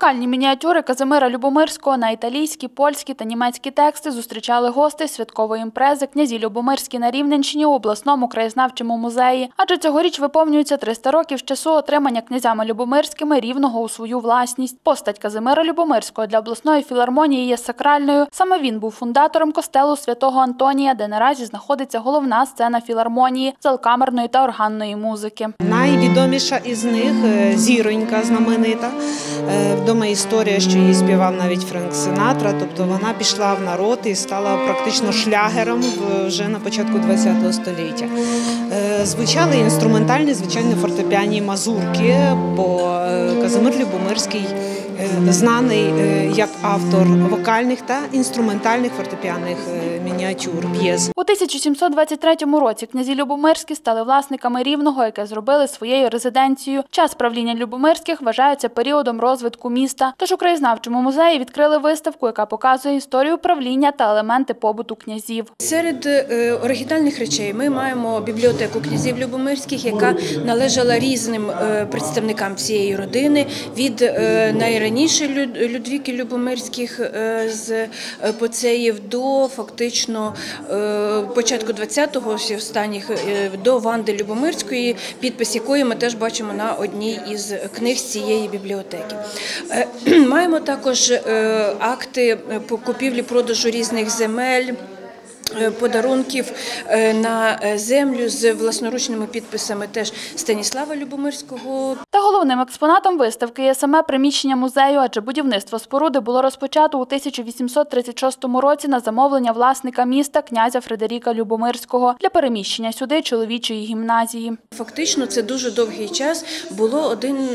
Вокальні мініатюри Казимира Любомирського на італійські, польські та німецькі тексти зустрічали гостей святкової імпрези «Князі Любомирські» на Рівненщині у обласному краєзнавчому музеї. Адже цьогоріч виповнюється 300 років з часу отримання князями Любомирськими Рівного у свою власність. Постать Казимира Любомирського для обласної філармонії є сакральною. Саме він був фундатором костелу Святого Антонія, де наразі знаходиться головна сцена філармонії, зал камерної та органної музики. Найвідоміша із них – «Зіронька» знаменита. Відома історія, що її співав навіть Френк Синатра, тобто вона пішла в народ і стала практично шлягером вже на початку ХХ століття. Звучали інструментальні, звичайно, фортепіанні мазурки, бо Казимир Любомирський знаний як автор вокальних та інструментальних фортепіанних мініатюр, п'єс. У 1723 році князі Любомирські стали власниками Рівного, яке зробили своєю резиденцією. Час правління Любомирських вважається періодом розвитку міста. Тож у краєзнавчому музеї відкрили виставку, яка показує історію правління та елементи побуту князів. Серед оригінальних речей ми маємо бібліотеку князів Любомирських, яка належала різним представникам цієї родини, від найраніших Людвіки Любомирських з Поцеїв до фактично початку 20-го, останніх до Ванди Любомирської, підпис якої ми теж бачимо на одній із книг з цієї бібліотеки. Маємо також акти по купівлі-продажу різних земель, подарунків на землю з власноручними підписами теж Станіслава Любомирського. Та головним експонатом виставки є саме приміщення музею, адже будівництво споруди було розпочато у 1836 році на замовлення власника міста князя Фредеріка Любомирського для переміщення сюди чоловічої гімназії. Фактично це дуже довгий час було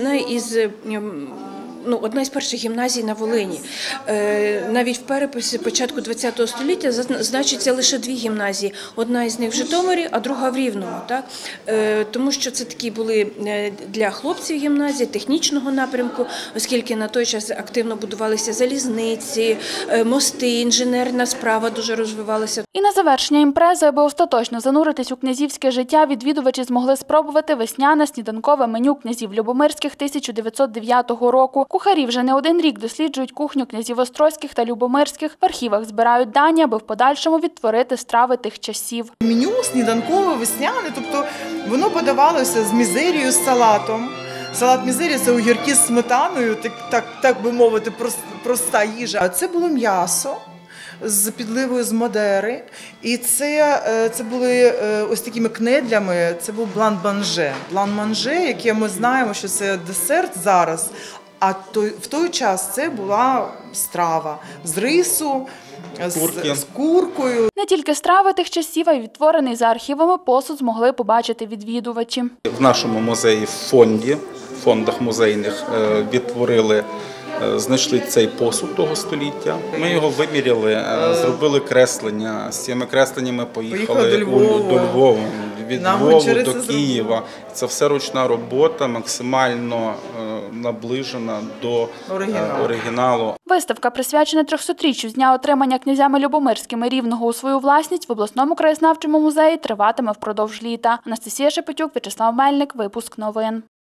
одна із перших гімназій на Волині. Навіть в переписі початку ХХ століття значиться лише дві гімназії. Одна із них в Житомирі, а друга в Рівному. Так? Тому що це такі були для хлопців гімназії, технічного напрямку, оскільки на той час активно будувалися залізниці, мости, інженерна справа дуже розвивалася. І на завершення імпрези, аби остаточно зануритись у князівське життя, відвідувачі змогли спробувати весняне сніданкове меню князів Любомирських 1909 року. Кухарі вже не один рік досліджують кухню князів Острозьких та Любомирських, в архівах збирають дані, аби в подальшому відтворити страви тих часів. Меню сніданкове, весняне, тобто воно подавалося з мізерією, з салатом. Салат мізерія – це огірки з сметаною, так би мовити, проста їжа. А це було м'ясо з підливою з Мадери, і це були ось такими кнедлями, це був блан-манже. Блан-манже, яке ми знаємо, що це десерт зараз, а в той час це була страва з рису, з куркою. Не тільки страви тих часів, а й відтворений за архівами посуд змогли побачити відвідувачі. В нашому музеї в фондах музейних відтворили, знайшли цей посуд того століття. Ми його виміряли, зробили креслення. З цими кресленнями поїхали до Львова, від Львова до Києва. Це все ручна робота, максимально наближена до оригіналу. Виставка, присвячена 300-річчю з дня отримання князями Любомирськими Рівного у свою власність, в обласному краєзнавчому музеї триватиме впродовж літа. Анастасія Шепетюк, В'ячеслав Мельник, випуск новин.